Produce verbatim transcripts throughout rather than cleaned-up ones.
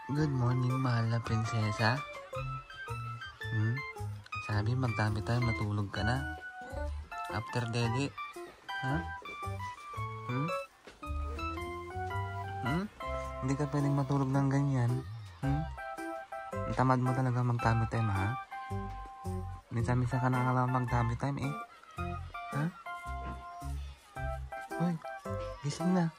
Good morning, mahal na prinsesa. Hmm? Sabi, magdami tayo, matulog ka na. After dede. Ha? Hmm? Hmm? Hindi ka pwedeng matulog ng ganyan. Hmm? Ang tamad mo talaga mag-tummy time, ha? Minsan-minsan ka nakakalaman mag-tummy time, eh. Ha? Uy, gising na.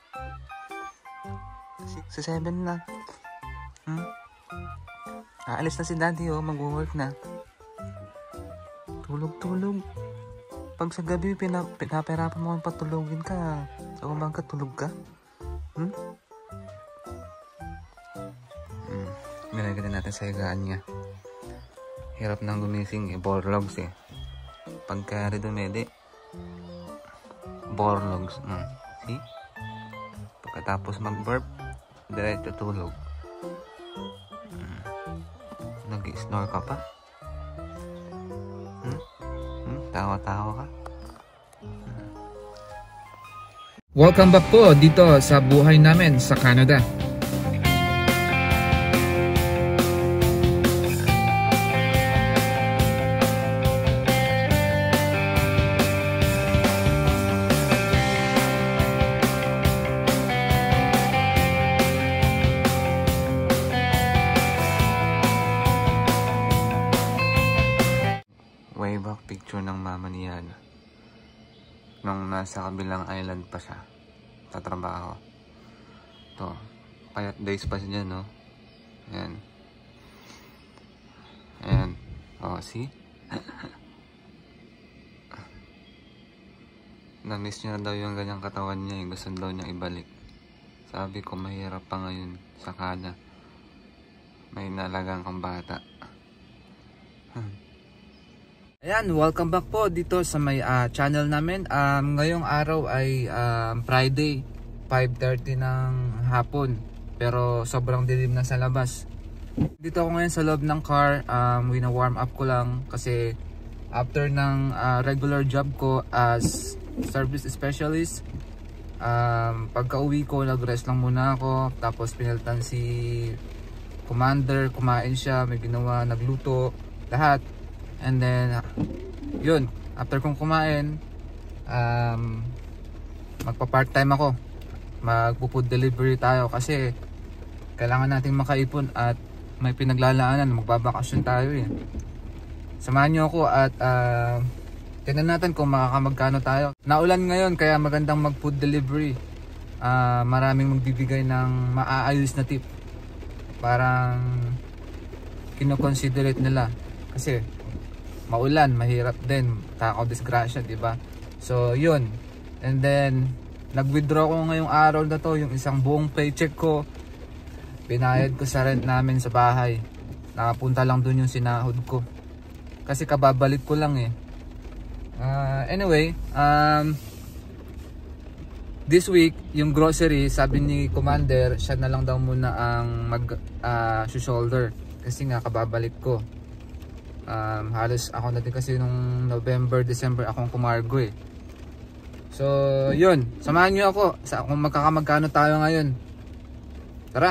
Sa seven na. Hmm? Aalis na si daddy, oh. Mag-work na. Tulog-tulog. Pag sa gabi, pina pinapahirapan mo patulogin ka. Sa umaga, tulog ka. Hmm? Hmm. Nilagyan natin sa higaan niya. Hirap nang gumising, eh. Borlogs, eh. Pagka dumede, borlogs. Hmm. See? Pagkatapos mag-burp, diretso tulog. Hmm. Nag-snore ka pa? Hmm? Hmm? Tawa-tawa ka? Hmm. Welcome back po dito sa buhay namin sa Canada. Way back picture ng mama ni Yana nung nasa kabilang island pa siya sa trabaho. To, payat days pa siya dyan, no? Ayan. Ayan. O, see? Na-miss niya daw yung ganyang katawan niya, eh. Gusto daw niya ibalik. Sabi ko, mahirap pa ngayon sa Canada. May nalagang kang bata. Ayan, welcome back po dito sa may uh, channel namin. Um, ngayong araw ay um, Friday, five thirty ng hapon. Pero sobrang dilim na sa labas. Dito ako ngayon sa loob ng car. Um, wina-warm up ko lang kasi after ng uh, regular job ko as service specialist, um, pagka uwi ko, nag-rest lang muna ako. Tapos pinalitan si Commander, kumain siya, may ginawa, nagluto, lahat. And then, yun, after kong kumain, um, magpa-part time ako. Magpo-food delivery tayo kasi kailangan nating makaipon at may pinaglalaanan, magbabakasyon tayo, eh. Samahan nyo ako at uh, tingnan natin kung makakamagkano tayo. Naulan ngayon kaya magandang mag-food delivery. uh, Maraming magbibigay ng maaayos na tip. Parang kinoconsiderate nila kasi maulan, mahirap din, takaw disgrasya, diba? So yun, and then nag-withdraw ko ngayong araw na to, yung isang buong paycheck ko, binayad ko sa rent namin sa bahay. Nakapunta lang dun yung sinahod ko kasi kababalik ko lang, eh. uh, Anyway, um, this week, yung grocery, sabi ni Commander, siya na lang daw muna ang mag uh, shoulder kasi nga kababalik ko. Um, halos ako natin kasi nung November, December akong kumargo, eh. So yun, samahan nyo ako sa kung magkakamagkano tayo ngayon. Tara.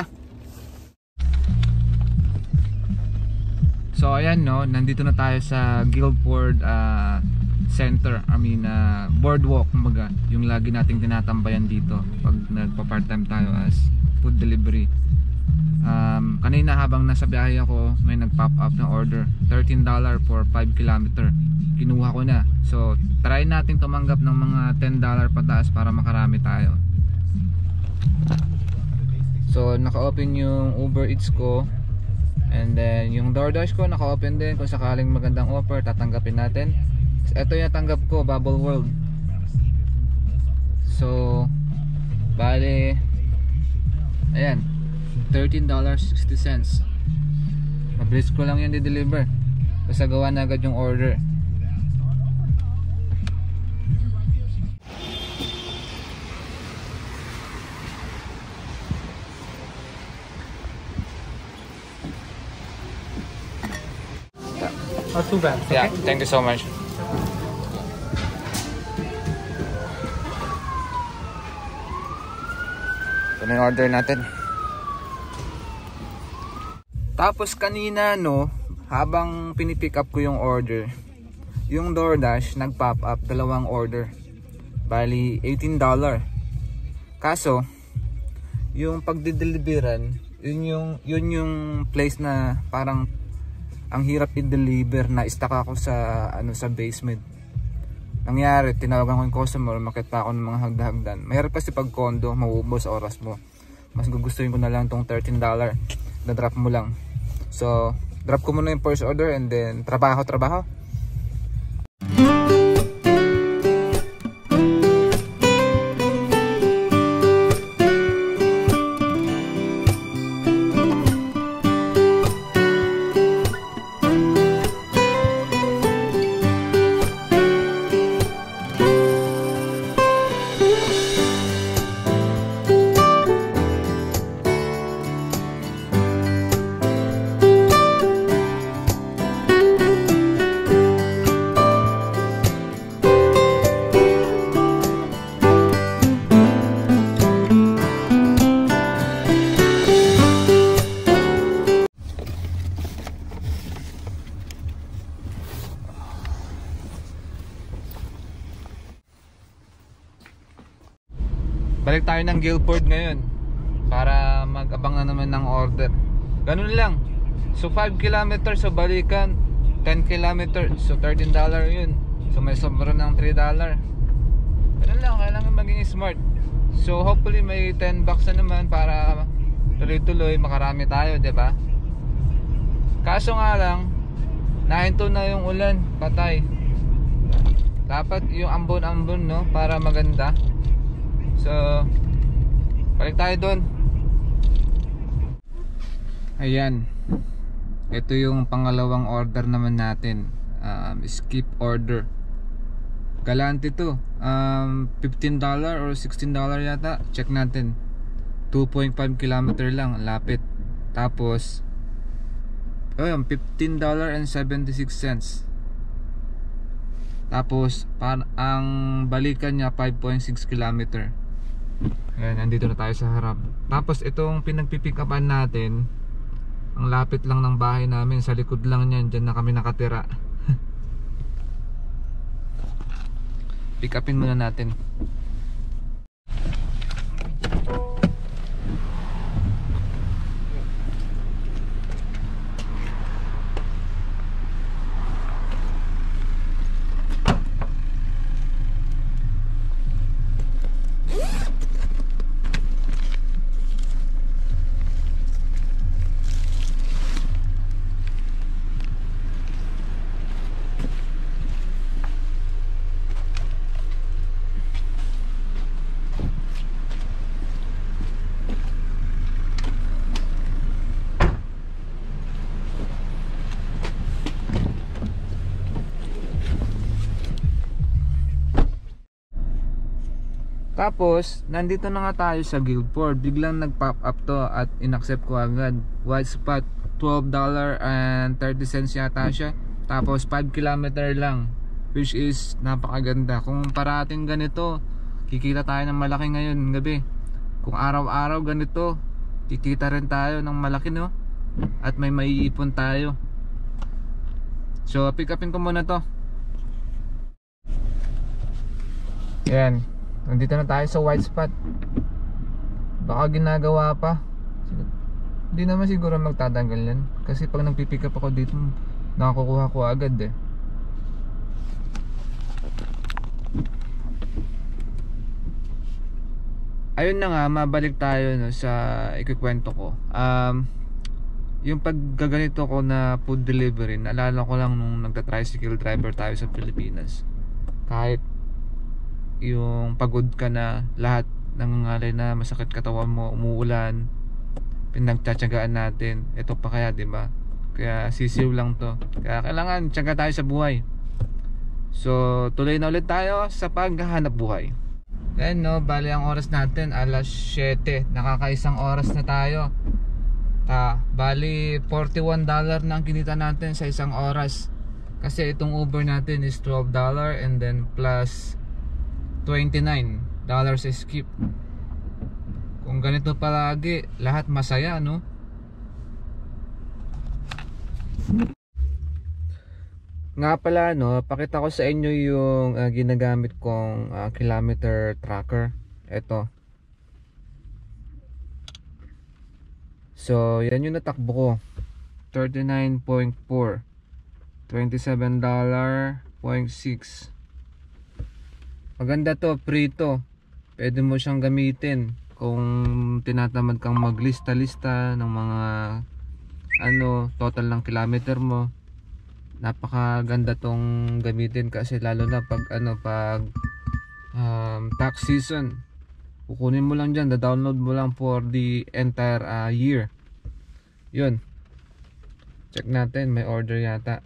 So ayan, no, nandito na tayo sa Guildford uh, Center, I mean uh, boardwalk, kumbaga, yung lagi nating tinatambayan dito pag nagpa-part time tayo as food delivery. Um, kanina habang nasa biyahe ako, may nag-pop up na order, thirteen dollars for five kilometer. Kinuha ko na. So try natin tumanggap ng mga ten dollars pataas para makarami tayo. So naka-open yung Uber Eats ko, and then yung DoorDash ko naka-open din. Kung sakaling magandang offer, tatanggapin natin. Ito yung tanggap ko, Bubble World. So bale, ayan, thirteen dollars and sixty cents. Mabilis ko lang yan di-deliver. Basta gawa na agad yung order. Not too bad. Okay? Yeah, thank you so much. Ito na yung order natin. Tapos kanina no, habang pinipick up ko yung order, yung DoorDash nag-pop up dalawang order. Bali eighteen dollars. Kaso yung pagde-deliveran, yun yung yun yung place na parang ang hirap i-deliver, na stuck ako sa ano sa basement. Nangyari, tinawagan ko yung customer, makit pa ako ng mga hagda-hagdan. Mahirap kasi pag condo, mauubos oras mo. Mas gugustuhin ko na lang tong thirteen dollars na drop mo lang. So drop ko muna yung first order and then trabaho trabaho. Balik tayo ng Guilford ngayon para mag-abang na naman ng order. Ganun lang. So five kilometers so balikan, ten kilometers so thirteen dollars yun. So may sobra ng three dollars. Ganun lang, kailangan maging smart. So hopefully may ten bucks na naman para tuloy-tuloy makarami tayo, 'di ba? Kaso nga lang, nahinto na yung ulan, patay. Dapat yung ambon-ambon, no, para maganda. So balik tayo doon. Ayan, ito yung pangalawang order naman natin. um, Skip order. Galante to, um, fifteen dollars or sixteen dollars yata. Check natin. Two point five kilometer lang, lapit. Tapos ayun, fifteen dollars and seventy-six cents. Tapos par ang balikan niya five point six kilometer. Ayan, nandito na tayo sa harap. Tapos itong pinagpipick upan natin, ang lapit lang ng bahay namin, sa likod lang niyan, dyan na kami nakatira. Pick upin muna natin. Tapos, nandito na nga tayo sa Guilford. Biglang nag-pop up to at inaccept ko agad. White spot, twelve dollars and thirty cents yata siya. Tapos five kilometer lang, which is napakaganda. Kung parating ganito, kikita tayo ng malaki ngayon gabi. Kung araw-araw ganito, kikita rin tayo ng malaki, no? At may maiipon tayo. So, pick upin ko muna to. Ayan, nandito na tayo sa white spot. Baka ginagawa pa. Hindi naman siguro magtatanggal yan, kasi pag nagpipick up ako dito, nakakukuha ko agad eh. Ayun na nga, mabalik tayo, no, sa ikukwento ko. Um, yung paggaganito ko na food delivery, naalala ko lang nung nagta-tricycle driver tayo sa Pilipinas. Kahit yung pagod ka na, lahat nangangalay na, masakit katawan mo, umuulan, pinagtsatsagaan natin. Ito pa kaya, diba? Kaya sisiw lang to. Kaya kailangan tsaga tayo sa buhay. So tuloy na ulit tayo sa paghahanap buhay. Ayan, no, bali ang oras natin alas siyete, nakakaisang oras na tayo. Ta, bali forty-one dollars na ang kinita natin sa isang oras. Kasi itong Uber natin is twelve dollars and then plus twenty-nine dollars is skip. Kung ganito palagi, lahat masaya, no? Nga pala, no, pakita ko sa inyo yung uh, ginagamit kong uh, kilometer tracker. Ito. So, yan yung natakbo ko. thirty-nine point four. twenty-seven dollars point six. Maganda to, free to. Pwede mo siyang gamitin kung tinatamad kang maglista-lista ng mga ano, total ng kilometer mo. Napakaganda tong gamitin kasi lalo na pag ano, pag um, tax season. Kukunin mo lang dyan, da-download mo lang for the entire uh, year. Yun. Check natin, may order yata.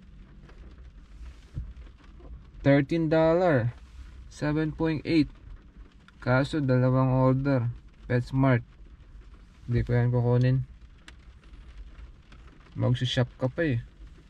thirteen dollars. seven point eight. Kaso dalawang order. PetSmart. Hindi ko yan kukunin. Mag-shop ka pa eh.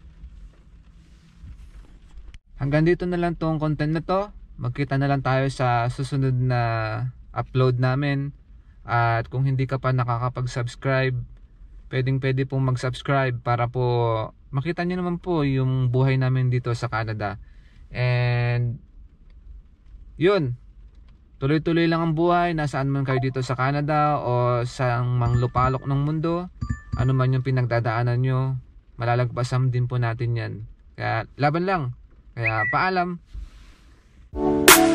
Hanggang dito na lang tong content na to. Magkita na lang tayo sa susunod na upload namin. At kung hindi ka pa nakakapag-subscribe, pwedeng pwede pong mag-subscribe para po makita nyo naman po yung buhay namin dito sa Canada. And yun, tuloy-tuloy lang ang buhay, nasaan man kayo dito sa Canada o sa mang lupalok ng mundo, ano man yung pinagdadaanan nyo, malalagpasan din po natin yan. Kaya laban lang. Kaya paalam.